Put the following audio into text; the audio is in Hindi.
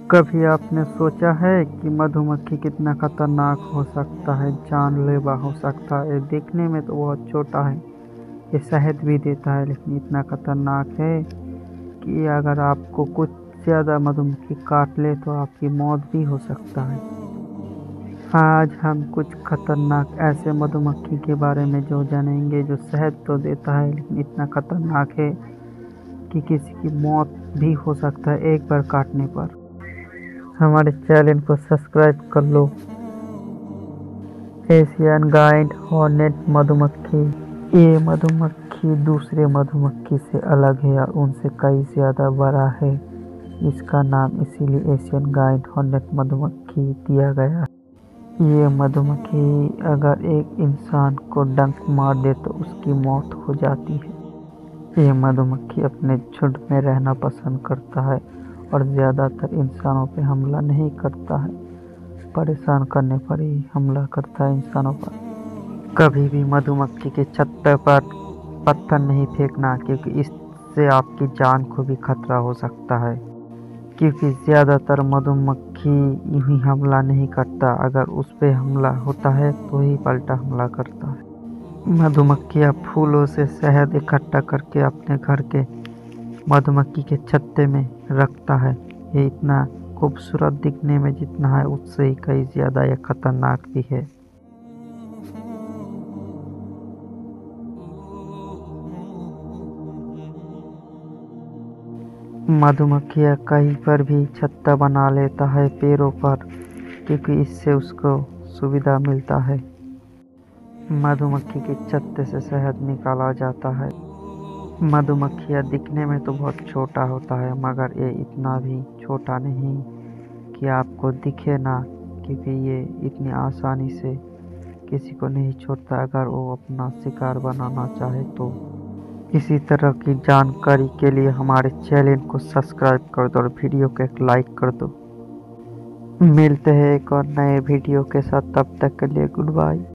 कभी आपने सोचा है कि मधुमक्खी कितना खतरनाक हो सकता है, जानलेवा हो सकता है। देखने में तो बहुत छोटा है, ये शहद भी देता है, लेकिन इतना खतरनाक है कि अगर आपको कुछ ज़्यादा मधुमक्खी काट ले तो आपकी मौत भी हो सकता है। आज हम कुछ खतरनाक ऐसे मधुमक्खी के बारे में जो जानेंगे, जो शहद तो देता है लेकिन इतना खतरनाक है कि किसी की मौत भी हो सकता है एक बार काटने पर। हमारे चैनल को सब्सक्राइब कर लो। एशियन गाइड हॉर्नेट मधुमक्खी। ये मधुमक्खी दूसरे मधुमक्खी से अलग है और उनसे कई ज़्यादा बड़ा है। इसका नाम इसीलिए एशियन गाइड हॉर्नेट मधुमक्खी दिया गया है। ये मधुमक्खी अगर एक इंसान को डंक मार दे तो उसकी मौत हो जाती है। ये मधुमक्खी अपने झुंड में रहना पसंद करता है और ज़्यादातर इंसानों पर हमला नहीं करता है, परेशान करने पर ही हमला करता है इंसानों पर। कभी भी मधुमक्खी के छत्ते पर पत्थर नहीं फेंकना, क्योंकि इससे आपकी जान को भी खतरा हो सकता है। क्योंकि ज़्यादातर मधुमक्खी यूं ही हमला नहीं करता, अगर उस पर हमला होता है तो ही पलटा हमला करता है। मधुमक्खियाँ फूलों से शहद इकट्ठा करके अपने घर के मधुमक्खी के छत्ते में रखता है। ये इतना खूबसूरत दिखने में जितना है उससे ही कई ज़्यादा यह खतरनाक भी है। मधुमक्खियाँ कहीं पर भी छत्ता बना लेता है पेड़ों पर, क्योंकि इससे उसको सुविधा मिलता है। मधुमक्खी के छत्ते से शहद निकाला जाता है। मधुमक्खियाँ दिखने में तो बहुत छोटा होता है, मगर ये इतना भी छोटा नहीं कि आपको दिखे ना, क्योंकि ये इतनी आसानी से किसी को नहीं छोड़ता अगर वो अपना शिकार बनाना चाहे तो। इसी तरह की जानकारी के लिए हमारे चैनल को सब्सक्राइब कर दो और वीडियो को एक लाइक कर दो। मिलते हैं एक और नए वीडियो के साथ, तब तक के लिए गुड बाय।